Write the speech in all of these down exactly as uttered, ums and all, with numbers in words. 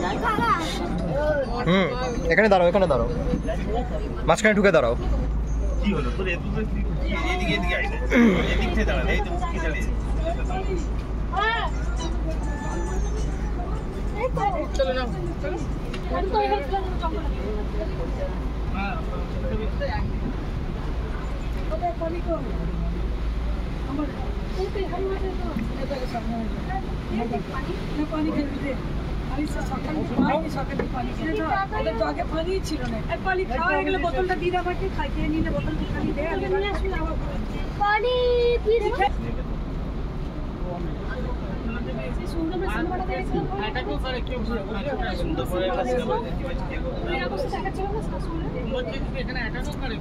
হুম, এখানে দাঁড়াও, এখানে দাঁড়াও, মাঝখানে ঢুকে দাঁড়াও। কি হলো তোর এদিকে এদিকে এদিকে আইলে এদিক থেকে দাঁড়া, এই তো কি দাঁড়িয়ে চলো না চলো তো এখানে হ্যাঁ ওটা পানি কো আমার ওতে হারিয়ে তো এটা সামনে পানি না পানি খেতে আমি সকালে পানি সকালে পানি খেতে ওদের জগে পানি ছিল না আর পানি খাওয়া হয়ে গেলে বোতলটা দিয়ে আমাকে খাইতে নিলে বোতলটা খালি দে আমি নিয়ে আসি আমার পানি পিস সুন্দর না সিনেমাটা দেখেছো এটা কো করে কি সুন্দর করে সিনেমা এই অবস্থা দেখাচ্ছিল না সুন্দর মধ্যে এখানে এটা কো করে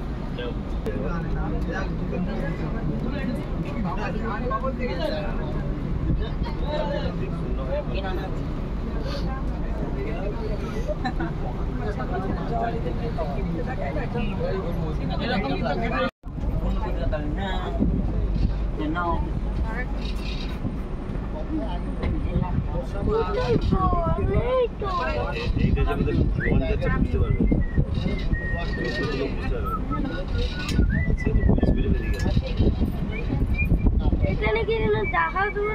এখানে কি না দেখা দূর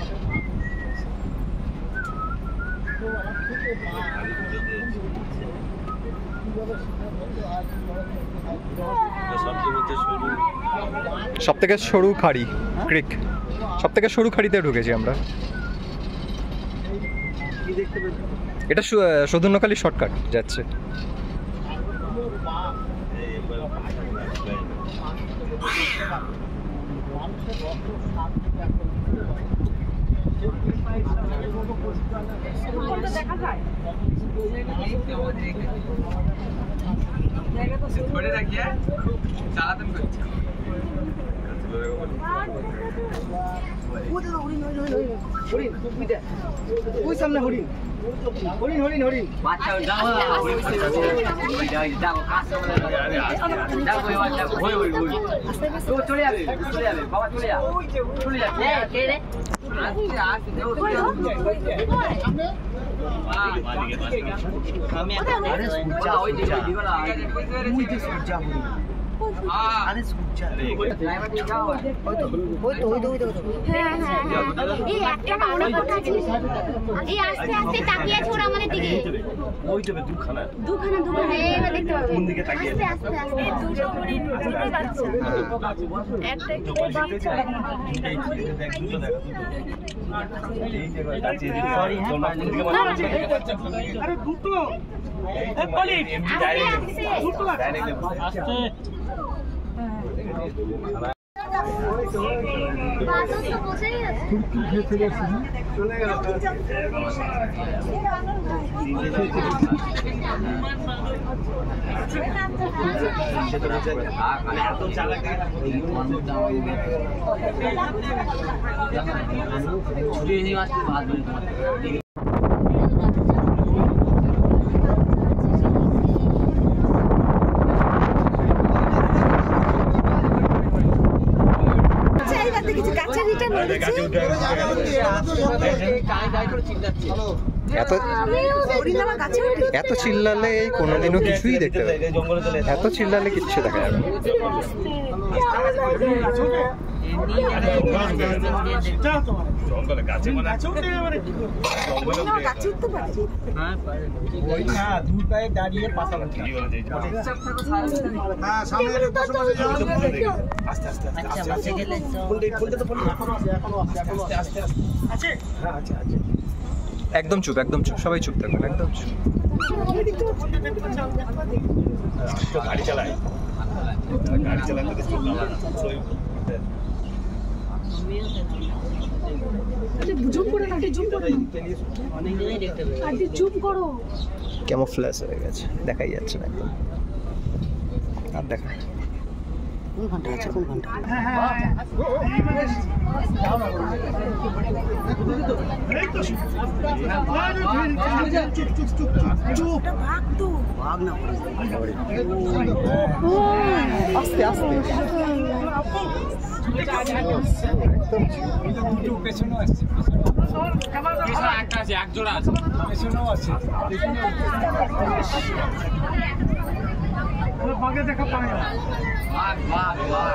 সব থেকে সরু খাড়ি ক্রিক, সব থেকে সরু খাড়িতে ঢুকেছি আমরা। এটা সৌধন্যখালী শর্টকাট যাচ্ছে। দেখা যায় ধরে রাখিয়া চালাতেন করছি ওই সামনে হরিণ হরিণ হরিণ হরিণ বাচ্চা যাও যাও কাছে যাও ওই ওই ওই তো চলে যাবে চলে যাবে বাবা চলে যা চলে যা কে রে আসছে আসছে আমি আরে সূর্যা ওই দিকে দিগলা ওই যে সূর্যা হরিণ আরে সূর্যা ড্রাইভার দিয়ে যাও ওই তো ওই তো ওই তো ওই তো হ্যাঁ হ্যাঁ এই একটা মনে পড়ছে এই আস্তে আস্তে তাকিয়ে আছে ওরা আমাদের দিকে ওই তো দুখানা দুখানা দুখানা এইবার দেখতে পাবে কোন দিকে তাকিয়ে আস্তে আস্তে আস্তে দুটো হরিণ দুটো বাচ্চা একটা একটু বাচ্চা এই দিকে দেখ দুটো দেখ এই যে তাকিয়ে দিই সরি হ্যাঁ আরে দুটো এই পলি এমডি ডাইরেক্ট দুটো ডাইরেক্ট আস্তে বাসও তো বসেই আছে চলে গেল এত চালাক ছুটি নিয়ে আসতে বাদ বলি তোমার এত এত চিল্লালে কোনোদিনও কিছুই দেখতে পাবে, এত চিল্লালে কিচ্ছু দেখা যাবে না। জঙ্গলে গাছে মানে গাছে উঠতে পারে ওই না দুই পায়ে দাঁড়িয়ে পাতা লাগছে হ্যাঁ সামনে আস্তে আস্তে আস্তে গেলে ফুলটা ফুলটা তো ফুল আস্তে আস্তে আছে হ্যাঁ আছে আছে একদম চুপ, একদম চুপ, সবাই চুপ থাকবেন, একদম চুপ। গাড়ি চালায় গাড়ি চালাতে তো চললাম জুম করে না, জুম করে অনেক জায়গায় দেখতে পাবে আন্টি জুম করো। কেমন ফ্ল্যাশ হয়ে গেছে, দেখাই যাচ্ছে না একদম। আর দেখা কোন ঘন্টা আছে কোন ঘন্টা আস্তে আস্তে দুটো পেছনেও আসছে, একটা আছে, এক জোড়া আছে, পেছনেও আছে। বাঘে দেখা পায় না। বাঘ বাঘ বাঘ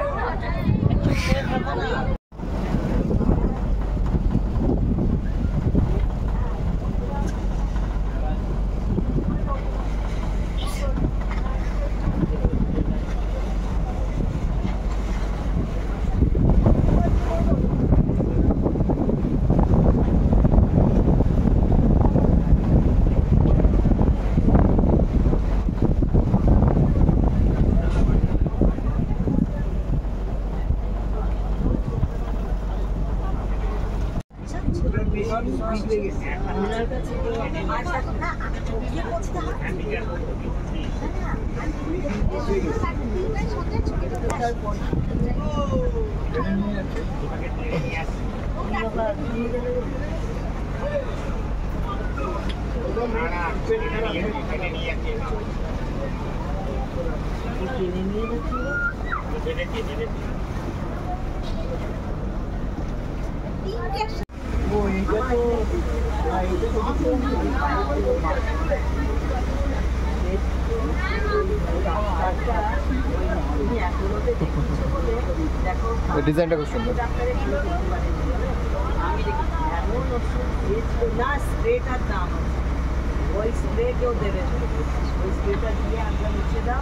ডিজাইনটা খুব সুন্দর। না স্প্রেটার দাম ওই স্প্রে কেউ দেবে, ওই স্প্রেটা দিয়ে আমরা মুছে দাও।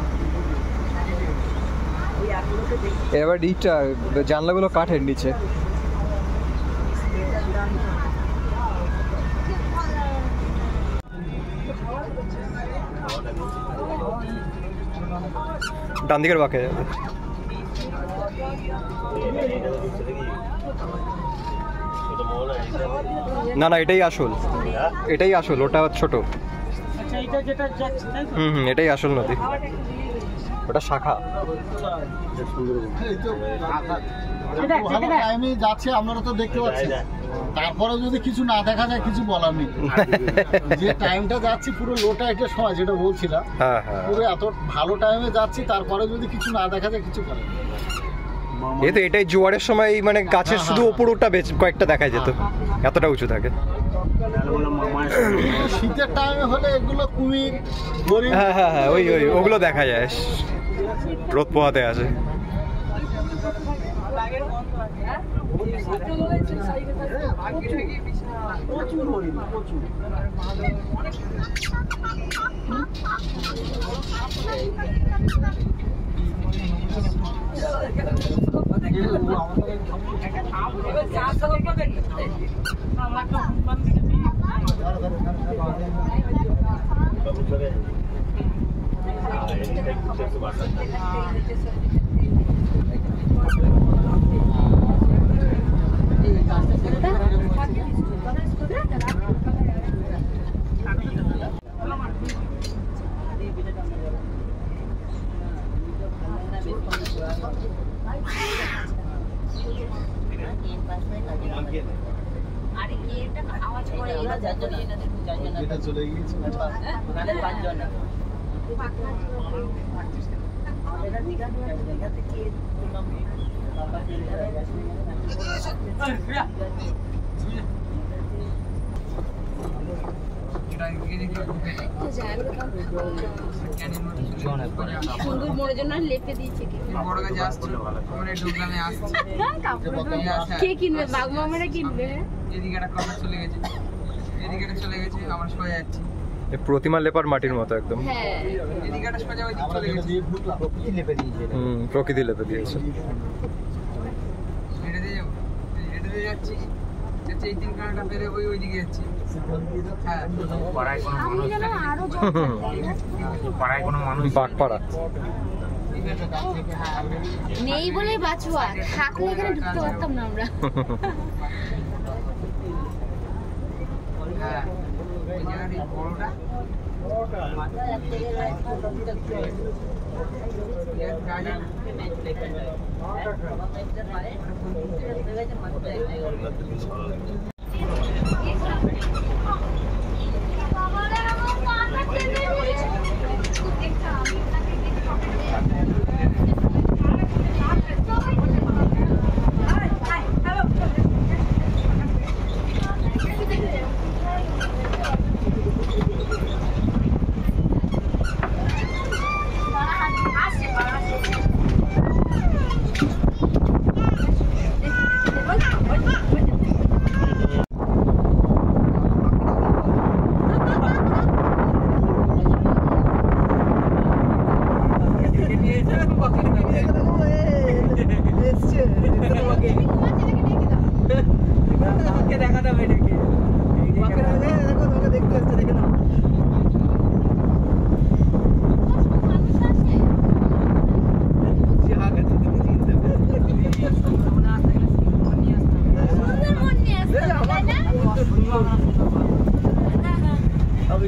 ওই এগুলোকে দেখি এবার ইটা জানলাগুলো কাঠের নিচে। স্প্রেটার দাম ডান দিকের বাঁকে যাবে। না না এটাই আসল, এটাই আসল, ওটা ছোট। হুম হুম এটাই আসল নদী, ওটা শাখা। টাইমে যাচ্ছে আপনারা তো দেখতে পাচ্ছেন, তারপরে যদি কিছু না দেখা যায় কিছু বলার নেই। যে টাইমটা যাচ্ছি পুরো লো টাইটের সময় যেটা বলছিলাম, হ্যাঁ হ্যাঁ পুরো এত ভালো টাইমে যাচ্ছি, তারপরে যদি কিছু না দেখা যায় কিছু করার নেই। এই তো এটাই জোয়ারের সময় মানে গাছের শুধু ওপরটা বেশ কয়েকটা দেখা যেত, এতটা উঁচু থাকে। শীতের টাইমে হলে এগুলো কুমির হরিণ, হ্যাঁ হ্যাঁ হ্যাঁ ওই ওই ওগুলো দেখা যায়, রোদ পোহাতে আসে। প্রচুর হরিণ, প্রচুর। চলে গিয়েছে সুন্দর মোড়ের জন্য লেপে দিয়েছে কে কিনবে? বাঘ মামারা কিনবে। প্রতিমা লেপার মাটির মতো একদম। হ্যাঁ হুম প্রকৃতি লেপে দিয়েছে। বাঘপাড়া নেই বলে বাঁচুয়া, থাকলে এখানে ঢুকতে পারতাম না আমরা।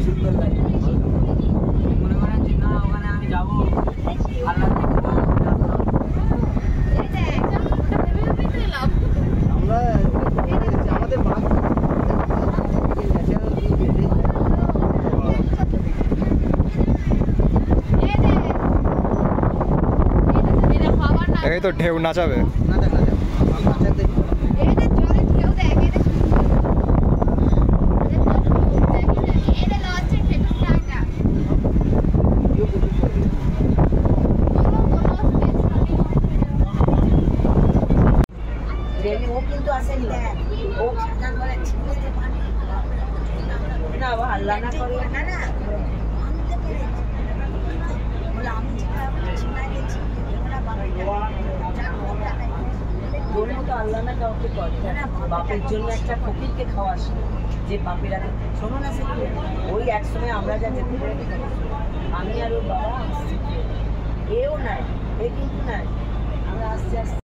সুন্দর লাগে মনে করেন যে না ওখানে আমি যাবো আল্লাহ আমরা আমাদের বাঘ এই তো ঢেউ নাচাবে। না দেখা যাবে বাচ্চাদের ও কিন্তু আসেনি ও খাতা করে ছিঁড়ে যে পানি না ও আল্লাহ না করে না না আনতে পেরেছি বলে আমি যেটা ছিনাই গেছি ওরা বাবা তোর মতো আল্লাহ না কাউকে করে বাপের জন্য একটা ফকিরকে খাওয়াস যে বাপের আগে শোনো না সেগুলো ওই এক সময় আমরা যা যেতে পারি আমি আর ওর বাবা এও নাই এ কিন্তু নাই আমরা আস্তে আস্তে